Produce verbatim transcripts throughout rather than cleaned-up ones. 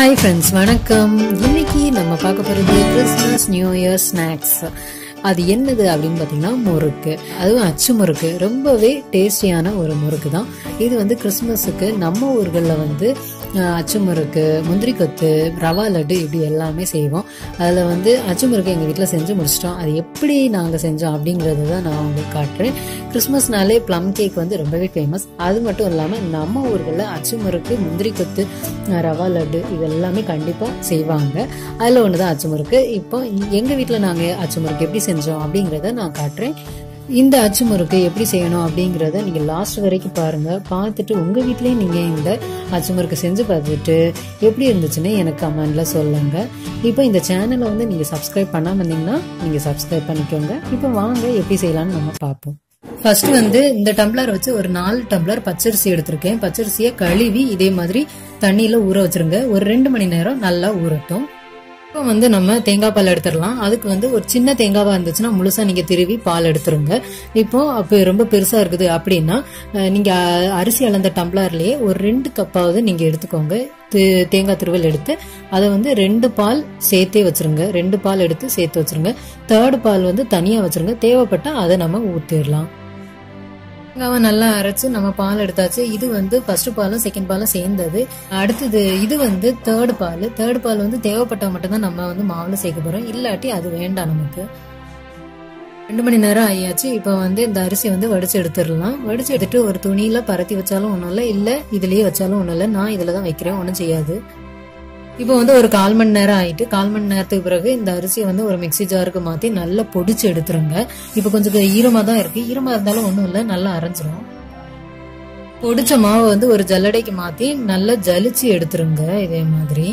Hi friends, வணக்கம். இன்னைக்கு நம்ம பார்க்க போகிறது கிறிஸ்மஸ் நியூ இயர் ஸ்நாக்ஸ். அது என்னது அப்படின்னு பார்த்தீங்கன்னா முறுக்கு. அதுவும் அச்சு முறுக்கு. ரொம்பவே டேஸ்டியான ஒரு முறுக்கு தான் இது. வந்து கிறிஸ்மஸுக்கு நம்ம ஊர்களில் வந்து அச்சு முறுக்கு, முந்திரி கொத்து, ரவா லட்டு இப்படி எல்லாமே செய்வோம். அதில் வந்து அச்சு முறுக்கு எங்கள் வீட்டில் செஞ்சு முடிச்சிட்டோம். அது எப்படி நாங்கள் செஞ்சோம் அப்படிங்கிறது தான் நான் உங்களுக்கு காட்டுறேன். கிறிஸ்மஸ்னாலே ப்ளம் கேக் வந்து ரொம்பவே ஃபேமஸ். அது மட்டும் இல்லாமல் நம்ம ஊர்களில் அச்சு முறுக்கு, முந்திரி கொத்து, ரவா லட்டு இது எல்லாமே கண்டிப்பாக செய்வாங்க. அதில் ஒன்று தான் அச்சு முறுக்கு. இப்போ எங்கள் வீட்டில் நாங்கள் அச்சு முறுக்கு எப்படி செஞ்சோம் அப்படிங்கிறத நான் காட்டுறேன். இந்த அச்சு முறுக்கு எப்படி செய்யணும் அப்படிங்கிறத நீங்கள் லாஸ்ட் வரைக்கும் பாருங்கள். பார்த்துட்டு உங்கள் வீட்லேயே நீங்கள் இந்த அச்சு முறுக்கு செஞ்சு பார்த்துட்டு எப்படி இருந்துச்சுன்னு எனக்கு கமெண்டில் சொல்லுங்கள். இப்போ இந்த சேனலை வந்து நீங்கள் சப்ஸ்கிரைப் பண்ணாமல் இருந்தீங்கன்னா நீங்கள் சப்ஸ்கிரைப் பண்ணிக்கோங்க. இப்போ வாங்க எப்படி செய்யலாம்னு நம்ம பார்ப்போம். ஃபர்ஸ்ட் வந்து இந்த டம்ளர் வச்சு ஒரு நாலு டம்ளர் பச்சரிசி எடுத்திருக்கேன். பச்சரிசியை கழுவி இதே மாதிரி தண்ணியில ஊற வச்சிருங்க. ஒரு ரெண்டு மணி நேரம் நல்லா ஊறட்டும். இப்போ வந்து நம்ம தேங்காய் பால் எடுத்துடலாம். அதுக்கு வந்து ஒரு சின்ன தேங்காவா இருந்துச்சுன்னா முழுசா நீங்க திருவி பால் எடுத்துருங்க. இப்போ அப்போ ரொம்ப பெருசா இருக்குது அப்படின்னா நீங்க அரிசி அளந்த டம்ளர்லயே ஒரு ரெண்டு கப்பாவது நீங்க எடுத்துக்கோங்க. தேங்காய் துருவல் எடுத்து அதை வந்து ரெண்டு பால் சேர்த்தே வச்சிருங்க. ரெண்டு பால் எடுத்து சேர்த்து வச்சிருங்க. தேர்டு பால் வந்து தனியா வச்சிருங்க. தேவைப்பட்டா அதை நம்ம ஊத்திடலாம். தேங்காவை நல்லா அரைச்சு நம்ம பால் எடுத்தாச்சு. இது வந்து ஃபர்ஸ்ட் பாலும் செகண்ட் பாலும் சேர்ந்தது. அடுத்தது இது வந்து தேர்டு பால். தேர்டு பால் வந்து தேவைப்பட்டா மட்டும்தான் நம்ம வந்து மாவுல சேர்க்க போறோம். இல்லாட்டி அது வேண்டாம் நமக்கு. ரெண்டு மணி நேரம் ஆயாச்சு. இப்போ வந்து இந்த அரிசி வந்து வடிச்சு எடுத்துடலாம். வடிச்சு எடுத்துட்டு ஒரு துணியில பரத்தி வச்சாலும் ஒன்றும் இல்லை, இல்லை இதுலயே வச்சாலும் ஒன்றும் இல்லை. நான் இதுல தான் வைக்கிறேன், ஒன்றும் செய்யாது. இப்போ வந்து ஒரு கால் மணி நேரம் ஆயிட்டு. கால் மணி நேரத்துக்கு பிறகு இந்த அரிசியை வந்து ஒரு மிக்சி ஜாருக்கு மாத்தி நல்லா பொடிச்சு எடுத்துருங்க. இப்போ கொஞ்சம் ஈரமா தான் இருக்கு. ஈரமா இருந்தாலும் ஒன்றும் இல்லை, நல்லா அரைஞ்சிரும். பொடிச்ச மாவை வந்து ஒரு ஜல்லடைக்கு மாத்தி நல்லா ஜலிச்சு எடுத்துருங்க. இதே மாதிரி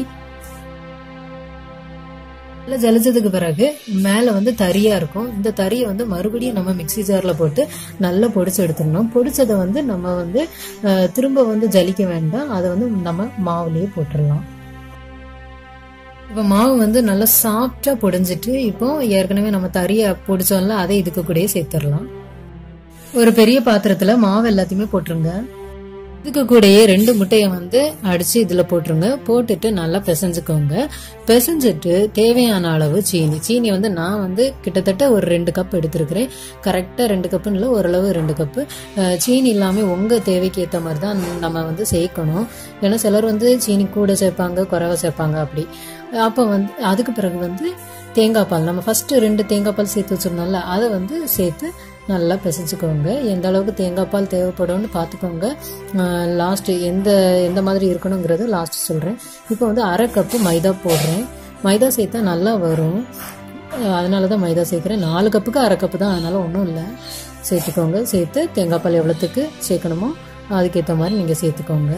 நல்லா ஜலிச்சதுக்கு பிறகு மேல வந்து தரியா இருக்கும். இந்த தரியை வந்து மறுபடியும் நம்ம மிக்சி ஜார்ல போட்டு நல்லா பொடிச்சு எடுத்துடணும். பொடிச்சதை வந்து நம்ம வந்து திரும்ப வந்து ஜலிக்க வேண்டாம். அதை வந்து நம்ம மாவுலயே போட்டுடலாம். இப்போ மாவு வந்து நல்லா சாஃப்டா பொடிஞ்சிட்டு இப்போ ஏற்கனவே நம்ம தறிய பொடிச்சோம்ல அதை இதுக்கு கூடயே சேர்த்துடலாம். ஒரு பெரிய பாத்திரத்துல மாவு எல்லாத்தையுமே போட்டுருங்க. இதுக்கு கூடயே ரெண்டு முட்டையை வந்து அடிச்சு இதுல போட்டுருங்க. போட்டுட்டு நல்லா பிசைஞ்சுக்கோங்க. பிசைஞ்சிட்டு தேவையான அளவு சீனி சீனி வந்து நான் வந்து கிட்டத்தட்ட ஒரு ரெண்டு கப் எடுத்திருக்கிறேன். கரெக்டா ரெண்டு கப்புன்னு இல்லை, ஓரளவு ரெண்டு கப்பு. சீனி இல்லாம உங்க தேவைக்கு ஏற்ற மாதிரி தான் நம்ம வந்து சேர்க்கணும். ஏன்னா சிலர் வந்து சீனி கூட சேர்ப்பாங்க, குறைவா சேர்ப்பாங்க. அப்படி அப்போ வந்து அதுக்கு பிறகு வந்து தேங்காய் பால் நம்ம ஃபர்ஸ்ட் ரெண்டு தேங்காய் பால் சேர்த்து வச்சிருந்தோம்ல அதை வந்து சேர்த்து நல்லா பிசைஞ்சுக்கோங்க. எந்த அளவுக்கு தேங்காய் பால் தேவைப்படும்னு பார்த்துக்கோங்க. லாஸ்ட் எந்த எந்த மாதிரி இருக்கணுங்கிறத லாஸ்ட் சொல்றேன். இப்போ வந்து அரை கப்பு மைதா போடுறேன். மைதா சேர்த்தா நல்லா வரும், அதனாலதான் மைதா சேர்க்கிறேன். நாலு கப்புக்கு அரை கப்பு தான், அதனால ஒன்றும் இல்லை, சேர்த்துக்கோங்க. சேர்த்து தேங்காய் பால் எவ்வளோத்துக்கு சேர்க்கணுமோ அதுக்கேற்ற மாதிரி நீங்க சேர்த்துக்கோங்க.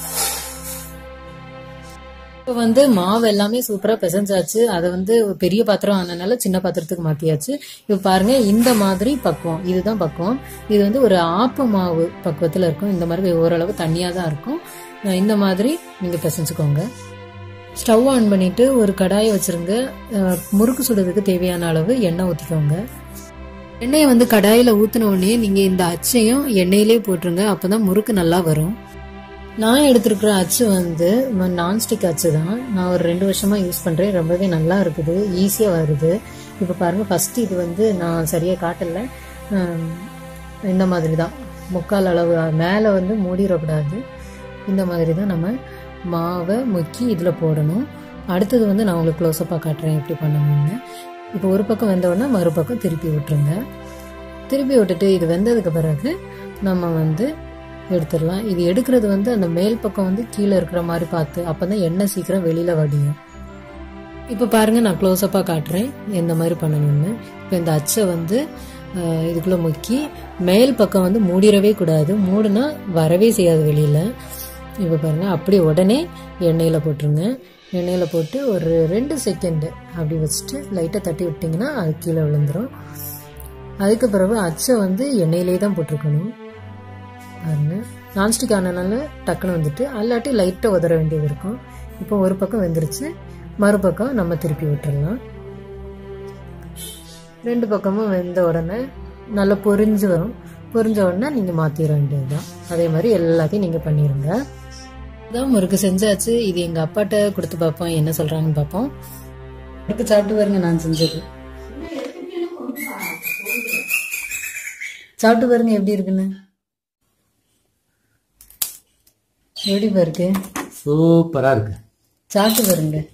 இப்போ வந்து மாவு எல்லாமே சூப்பரா பிசைஞ்சாச்சு. அதை வந்து பெரிய பாத்திரம் ஆனதுனால சின்ன பாத்திரத்துக்கு மாத்தியாச்சு. இப்போ பாருங்க, இந்த மாதிரி பக்குவம், இதுதான் பக்குவம். இது வந்து ஒரு ஆப்ப மாவு பக்குவத்துல இருக்கும். இந்த மாதிரி ஓரளவு தண்ணியா தான் இருக்கும். இந்த மாதிரி நீங்க பிசைஞ்சுக்கோங்க. ஸ்டவ் ஆன் பண்ணிட்டு ஒரு கடாயை வச்சிருங்க. முறுக்கு சுடுறதுக்கு தேவையான அளவு எண்ணெய் ஊத்திக்கோங்க. எண்ணெயை வந்து கடாயில ஊத்தின உடனே நீங்க இந்த அச்சையும் எண்ணெயிலே போட்டுருங்க. அப்பதான் முறுக்கு நல்லா வரும். நான் எடுத்திருக்கிற அச்சு வந்து நான்ஸ்டிக் அச்சு தான். நான் ஒரு ரெண்டு வருஷமா யூஸ் பண்றேன். ரொம்பவே நல்லா இருக்குது, ஈஸியா வருது. இப்ப பாருங்க, ஃபர்ஸ்ட் இது வந்து நான் சரியா காட்டல. இந்த மாதிரி தான் முக்கால் அளவு மேல வந்து மூடிடக்கூடாது. இந்த மாதிரி தான் நம்ம மாவை முக்கி இதுல போடணும். அடுத்தது வந்து நான் உங்களுக்கு க்ளோஸ்அப்பா காட்டுறேன் எப்படி பண்ணணும்னு. இப்போ ஒரு பக்கம் வெந்த உடனே மறுபக்கம் திருப்பி விட்டுருங்க. திருப்பி விட்டுட்டு இது வெந்ததுக்கு பிறகு நம்ம வந்து எடுத்துடலாம். இது எடுக்கிறது வந்து அந்த மேல் பக்கம் வந்து கீழே இருக்கிற மாதிரி பார்த்து, அப்பதான் எண்ணெய் சீக்கிரம் வெளியில வடியும். இப்ப பாருங்க, நான் க்ளோஸ்அப்பா காட்டுறேன் எந்த மாதிரி பண்ணணும்னு. இப்ப இந்த அச்சை வந்து இதுக்குள்ள முக்கி மேல் பக்கம் வந்து மூடிடவே கூடாது. மூடுனா வரவே செய்யாது வெளியில. இப்ப பாருங்க, அப்படியே உடனே எண்ணெயில போட்டுருங்க. எண்ணெயில போட்டு ஒரு ரெண்டு செகண்ட் அப்படி வச்சுட்டு லைட்டா தட்டி விட்டீங்கன்னா அது கீழே விழுந்துரும். அதுக்கு பிறகு அச்சை வந்து எண்ணெயிலே தான் போட்டிருக்கணும். பாருங்க, நான்ஸ்டிக் ஆனதுனால டக்குன்னு வந்துட்டு, அல்லாட்டி லைட்டா உதற வேண்டியது இருக்கும். இப்போ ஒரு பக்கம் வெந்துருச்சு, மறுபக்கம் நம்ம திருப்பி விட்டுறலாம். ரெண்டு பக்கமும் வெந்த உடனே நல்லா பொரிஞ்சு வரும். பொரிஞ்ச உடனே நீங்க மாத்திர வேண்டியதுதான். அதே மாதிரி எல்லாத்தையும் நீங்க பண்ணிருங்க. இதான் முறுக்கு செஞ்சாச்சு. இது எங்க அப்பாட்ட கொடுத்து பார்ப்போம் என்ன சொல்றாங்கன்னு பார்ப்போம். முறுக்கு சாப்பிட்டு பாருங்க, நான் செஞ்சது சாப்பிட்டு பாருங்க எப்படி இருக்குன்னு. எப்படி பாருக்கு? சூப்பரா இருக்கு. சாப்பிட்டு பாருங்க.